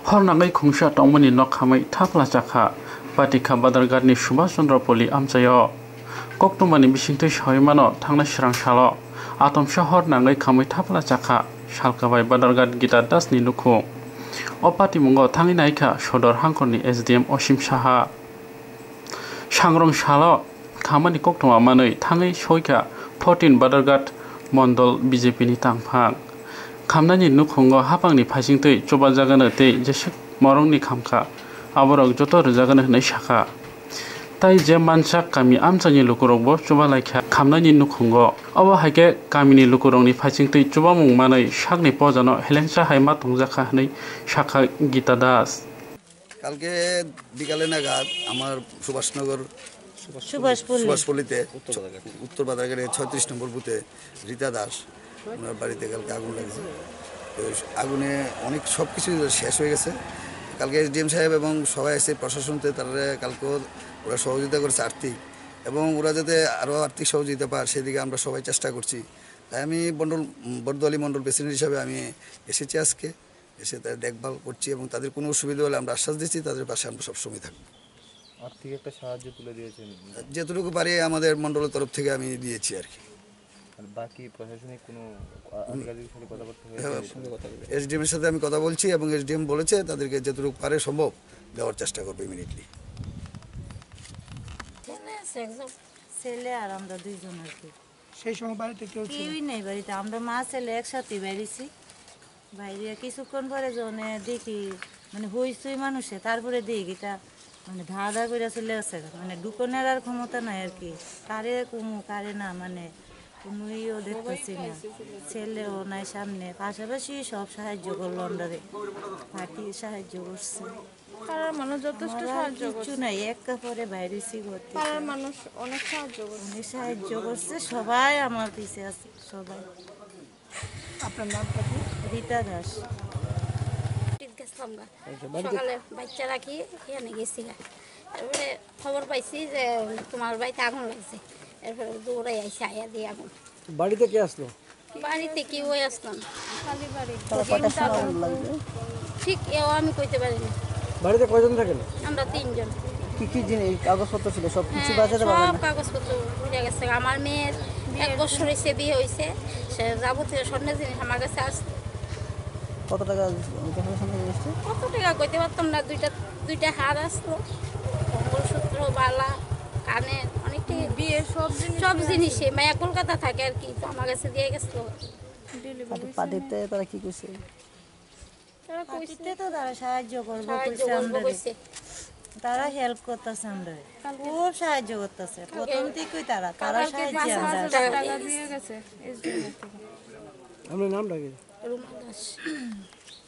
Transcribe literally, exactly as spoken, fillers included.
हरनाङै खुंसा तंमनि नखामै थाफ्ला जाखा पाटिका बादारघाटनि सुभाष चन्द्र पल्ली आमचायाव कक्टमानि बिसिंथै सहैमानो थांनाय सोरांसाल' आतमसा हरनाङै खामै थाफ्ला जाखा सालकाबाय बादारघाट गीता दासनि नुखुं अ पाटिमुंगाव थाङै नायखा सदर हांखरनि एसडिएम असिम साहा सांग्रं साल' खामानि कक्टमा मानै थाङै सयखा फोर्टिन बादारघाट मण्डल बिजेपिनि तांफां खामनायनि नुखुंगाव हापांनि फाइसिंथै चबा जागानो तै जेसे मरंनि खामखा आबरक जत रोजागानो होनाय साखा ताई जे मानसा गामि आमचानि लुकुरंबो चबा लायखा खामनायनि नुखुंगाव अब हायके गामिनि लुकुरंनि फाइसिंथै चबा मुंमानै सागनि पजानो हेलेंसा हायमा तंजाखा होनाय साखा गीता दास কালকে বিকালে নাগাদ আমার সুভাষনগর সুভাষপল্লিতে উত্তর বাদারঘাটের ছয়ত্রিশ নম্বর বুথে রীতা দাস ওনার বাড়িতে কালকে আগুন লাগছে আগুনে অনেক সব কিছু শেষ হয়ে গেছে কালকে এসডিএম সাহেব এবং সবাই এসে প্রশাসনতে তারা কালকে ওরা সহযোগিতা করেছে আর্থিক এবং ওরা যাতে আরও আর্থিক সহযোগিতা পায় সেদিকে আমরা সবাই চেষ্টা করছি তাই আমি মণ্ডল বরদোয়ালি মণ্ডল প্রেসিডেন্ট হিসাবে আমি এসেছি আজকে এসে তাদের দেখভাল করছি এবং তাদের কোনো অসুবিধা হলে আমরা আশ্বাস দিচ্ছি তাদের পাশে আমরা সবসময় থাকবো আর্থিক একটা সাহায্য তুলে দিয়েছেন যতটুকু পারি আমাদের মণ্ডলের তরফ থেকে আমি দিয়েছি আর কি আর বাকি প্রশাসনিক কোনো আধিকারিকের সাথে কথাবার্তা হয়েছে এসডিএম এর সাথে আমি কথা বলছি এবং এসডিএম বলেছে তাদেরকে যতটুকু পারে সম্ভব দেওয়ার চেষ্টা করবে ইমিডিয়েটলি ছেলে আর আমরা দুইজন আর কি সেই সময় বাড়িতে কেউ কেউই নেই বাড়িতে আমরা মা ছেলে একসাথে বেরিয়েছি বাইরে কিছুক্ষণ পরে যখন দেখি মানে হইসই মানুষে তারপরে দেখি এটা মানে ধা ধা করে চলে আসে মানে ঢুকনের আর ক্ষমতা নাই আর কি কারে কুমু কারে না মানে কোনো ইয়েও দেখতেছি না ছেলেও নাই সামনে পাশাপাশি সব সাহায্য করলো আমরারে পার্টি সাহায্য করছে পাড়ার মানুষ যথেষ্ট সাহায্য কিছু নাই এক কাপড়ে বাইরেছি করতে পাড়ার মানুষ অনেক সাহায্য করছে অনেক সাহায্য করছে সবাই আমার পিছে আছে সবাই আপনার নামটা কি রীতা দাস সকালে বাচ্চা রাখি এখানে গেছি তারপরে খবর পাইছি যে তোমার বাড়িতে আগুন লাগছে এরপরে দৌড়াই আইসি আয়া দিয়ে আগুন বাড়িতে কে আসলো বাড়িতে কি ওই আসলাম খালি বাড়ি ঠিক এও আমি কইতে পারিনি বাড়িতে কয়জন থাকেন আমরা তিনজন কি কি জিনিস কাগজপত্র ছিল সব কিছু হ্যাঁ, বাঁচাতে পারবেন সব কাগজপত্র উঠে গেছে আমার মেয়ের এক বছর হয়েছে বিয়ে হয়েছে সে যাবতীয় স্বর্ণের জিনিস আমার কাছে আসছে কত টাকা জিনিসটা কত টাকা কইতে পারতাম না দুইটা দুইটা হার আসলো মঙ্গলসূত্র বালা কানে অনেকটা বিয়ে সব সব জিনিসে মায়া কলকাতা থাকে আর কি তো আমার কাছে দিয়ে গেছিল পাদিতে তারা কি কইছে তারা কইছে তো তারা সাহায্য করবো সাহায্য কইছে করবো আমরা কইছে তারা হেল্প করতেছে আমরা খুব সাহায্য করতেছে প্রথম থেকেই তারা তারা সাহায্য আমরা টাকা দিয়ে গেছে এসডিএম থেকে আপনার নামটা কি রুমা দাস